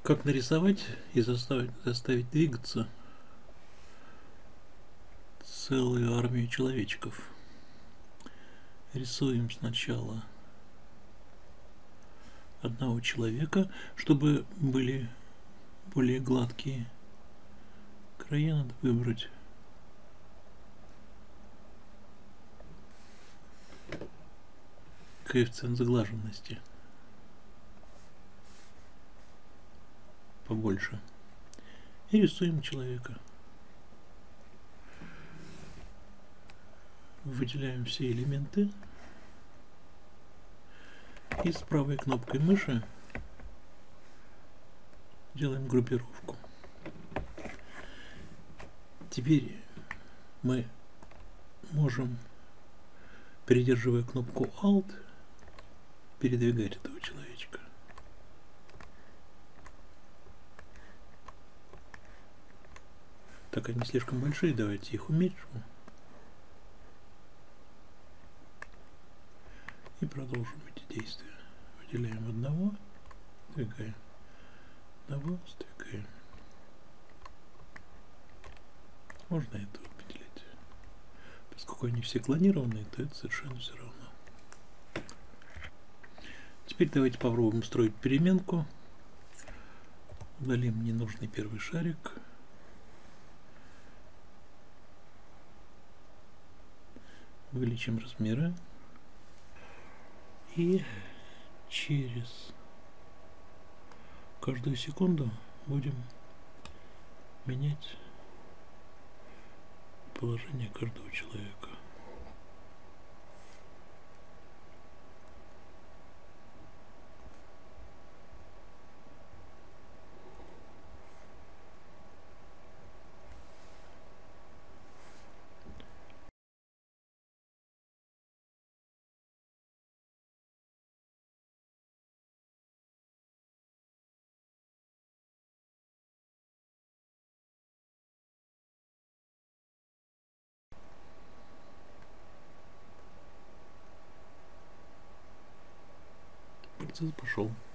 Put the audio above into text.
Как нарисовать и заставить двигаться целую армию человечков? Рисуем сначала одного человека, чтобы были более гладкие края, надо выбрать коэффициент сглаженности побольше. И рисуем человека. Выделяем все элементы. И с правой кнопкой мыши делаем группировку. Теперь мы можем, придерживая кнопку Alt, передвигать этого человечка. Так, они слишком большие, давайте их уменьшим. И продолжим эти действия. Выделяем одного, сдвигаем, одного, сдвигаем. Можно это выделить. Поскольку они все клонированные, то это совершенно все равно. Теперь давайте попробуем устроить переменку. Удалим ненужный первый шарик. Увеличим размеры. И через каждую секунду будем менять положение каждого человека. Процесс пошел.